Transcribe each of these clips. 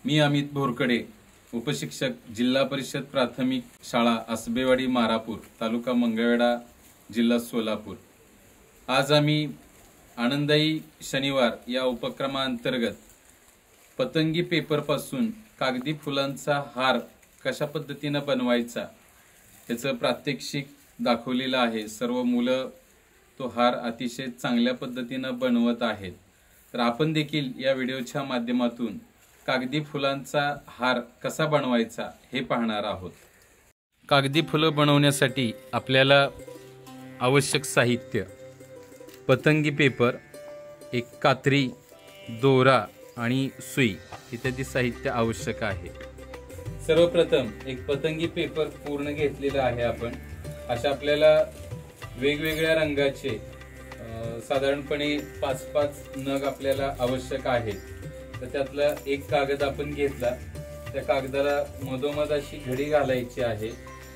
मी अमित बोरकडे, उपशिक्षक, जिल्हा परिषद प्राथमिक शाळा आसबेवाडी मारापूर, तालुका मंगळवेढा, जिल्हा सोलापूर। आज आम्ही आनंददायी शनिवार या उपक्रमाअंतर्गत पतंगी पेपर पासून कागदी फुलांचा हार कशा पद्धतीने बनवायचा याचं प्रात्यक्षिक दाखवलेलं आहे। सर्व मुलं तो हार अतिशय चांगल्या पद्धतीने बनवत आहेत। तर आपण देखील या व्हिडिओच्या माध्यमातून कागदी फुलांचा हार कसा बनवायचा हे पाहणार आहोत। कागदी फुलं बनवण्यासाठी आपल्याला आवश्यक साहित्य पतंगी पेपर, एक कात्री, दोरा आणि सुई इत्यादी साहित्य आवश्यक आहे। सर्वप्रथम एक पतंगी पेपर पूर्ण घेतलेला आहे आपण। अशा आपल्याला वेगवेगळ्या रंगाचे साधारणपणे 5-5 नग आपल्याला आवश्यक आहेत। तर त्यातला एक कागद आपण घेतला, त्या कागदाला मधोमध अशी घडी घालायची आहे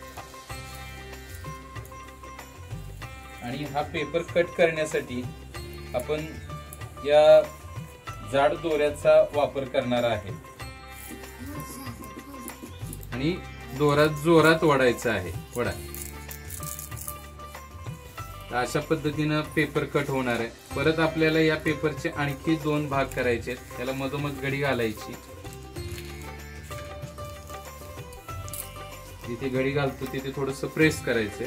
आणि हा पेपर कट करण्यासाठी आपण या जाड दोऱ्याचा वापर करणार आहे आणि दोरा जोरात ओढायचा आहे। ओढा। अशा पद्धतीने पेपर कट होणार आहे। परत आपल्याला या पेपरचे आणखी 2 भाग करायचे, त्याला मधोमध घडी घालायची। जिथे घडी घालतो तिथे थोडंसं प्रेस करायचे।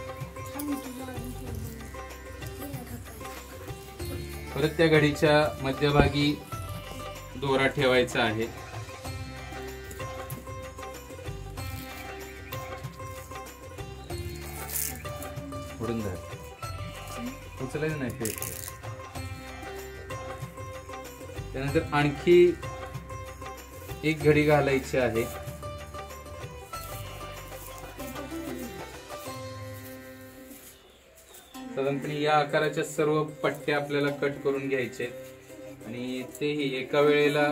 परत त्या घडीच्या मध्यभागी दोरा ठेवायचा आहे। पुढून धर, उचलायचं नाही पेपर। त्यानंतर आणखी एक घडी घालायची आहे। साधारणपणे या आकाराच्या सर्व पट्ट्या आपल्याला कट करून घ्यायचे आणि तेही एका वेळेला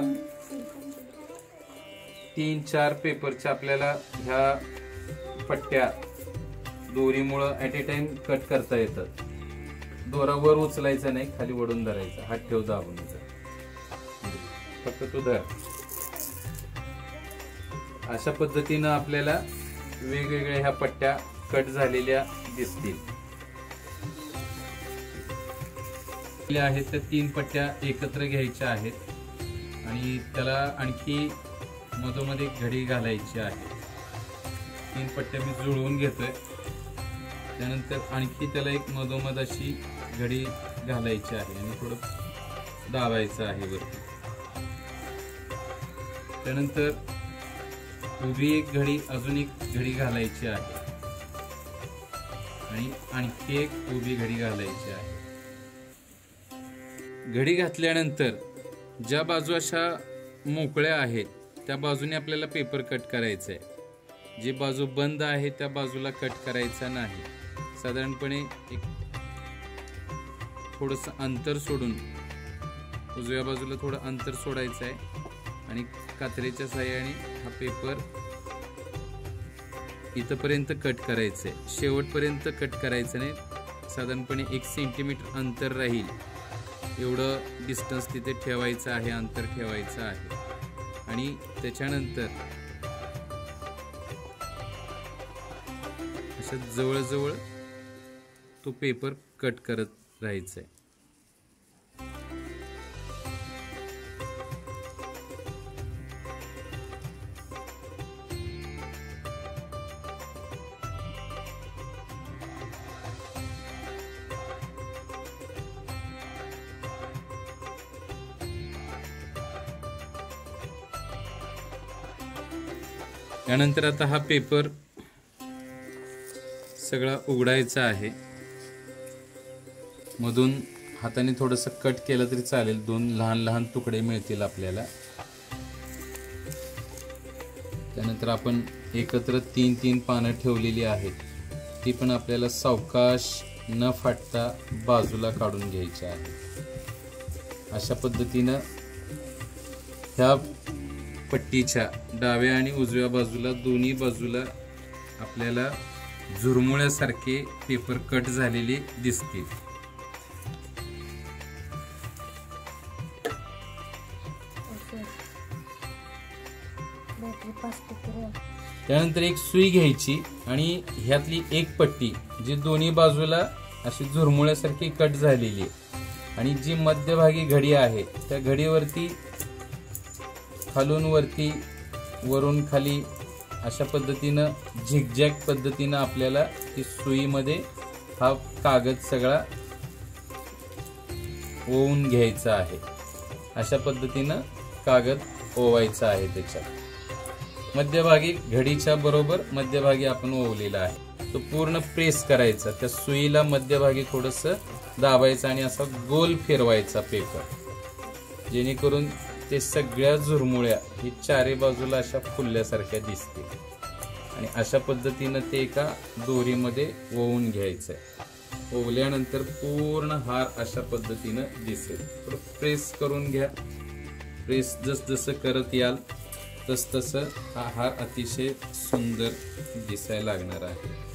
3-4 पेपरच्या आपल्याला ह्या पट्ट्या दोरीमुळे ऍट ए टाइम कट करता येतात। दोरा वर उचलायचा नाही, खाली वडून धरायचा, हात ठेव दाबून, फक्त तू धर। अशा पद्धतीने आपल्याला वेगवेगळ्या ह्या पट्ट्या कट झालेल्या दिसतील। आहेत त्या 3 पट्ट्या एकत्र घ्यायच्या आहेत आणि त्याला आणखी मधोमध्ये घडी घालायची आहे। 3 पट्ट्या मी जुळवून घेतोय। त्यानंतर आणखी त्याला एक मधोमध अशी घडी घालायची आहे आणि थोडं दाबायचं आहे वरती। त्यानंतर उभी एक घडी, अजून एक घडी घालायची आहे आणि आणखी एक उभी घडी घालायची आहे। घडी घातल्यानंतर ज्या बाजू अशा मोकळ्या आहेत त्या बाजूने आपल्याला पेपर कट करायचा आहे। जी बाजू बंद आहे त्या बाजूला कट करायचा नाही। साधारणपणे एक थोडंसं अंतर सोडून उजव्या बाजूला थोडं अंतर सोडायचं आहे आणि कात्रीच्या साहाय्याने हा पेपर इथपर्यंत कट करायचं आहे। शेवटपर्यंत कट करायचं नाही, साधारणपणे 1 सेंटीमीटर अंतर राहील एवढं डिस्टन्स तिथे ठेवायचं आहे, अंतर ठेवायचं आहे। आणि त्याच्यानंतर अशा जवळजवळ तो पेपर कट करत राहायचा आहे। त्यानंतर आता हा पेपर सगळा उघडायचा आहे। मधून हाताने थोडंसं कट केलं तरी चालेल, 2 लहान लहान तुकडे मिळतील आपल्याला। त्यानंतर आपण एकत्र 3-3 पानं ठेवलेली आहेत, ती पण आपल्याला सावकाश न फाटता बाजूला काढून घ्यायची आहे। अशा पद्धतीनं ह्या पट्टीच्या डाव्या आणि उजव्या बाजूला दोन्ही बाजूला आपल्याला झुरमुळ्यासारखे पेपर कट झालेले दिसतील। त्यानंतर एक सुई घ्यायची आणि ह्यातली एक पट्टी जी दोन्ही बाजूला अशी झुरमुळ्यासारखी कट झालेली आहे आणि जी मध्यभागी घडी आहे त्या घडीवरती खालून वरती वरून खाली अशा पद्धतीनं झिगझॅग पद्धतीनं आपल्याला ती सुईमध्ये हा कागद सगळा ओवून घ्यायचा आहे. अशा पद्धतीनं कागद ओवायचा आहे. त्याच्यात मध्यभागी घडीच्या बरोबर मध्यभागी आपण ओवलेला आहे तो पूर्ण प्रेस करायचा. त्या सुईला मध्यभागी थोडस दाबायचं आणि असा गोल फिरवायचा पेपर जेणेकरून ते सगळ्या झुरमुळ्या ही चारी बाजूला अशा फुलल्यासारख्या दिसतील आणि अशा पद्धतीनं ते एका दोरीमध्ये ओवून घ्यायचंय. ओवल्यानंतर पूर्ण हार अशा पद्धतीनं दिसेल. प्रेस करून घ्या. प्रेस जसं करत याल तसं हा हार अतिशय सुंदर दिसायला लागणार आहे.